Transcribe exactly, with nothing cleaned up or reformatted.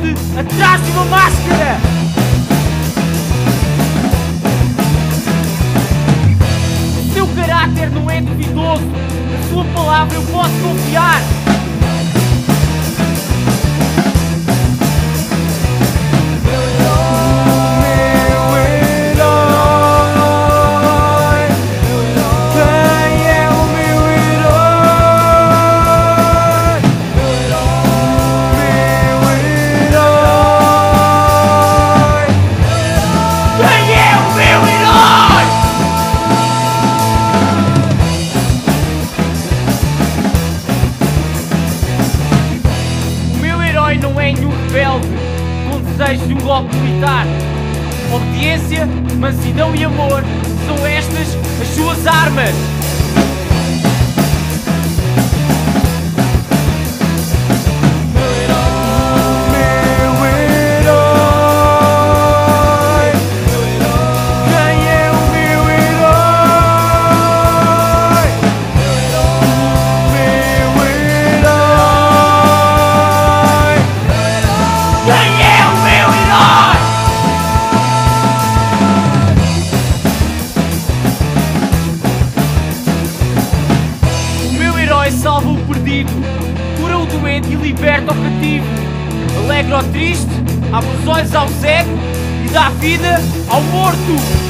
esconde atrás de uma máscara. O seu caráter não é duvidoso, na sua palavra eu posso confiar. Não é nenhum rebelde com desejo de um golpe militar. Obediência, mansidão e amor são estas as suas armas. Salva o perdido, cura o doente e liberta o cativo, alegra o triste, abre os olhos ao cego e dá vida ao morto.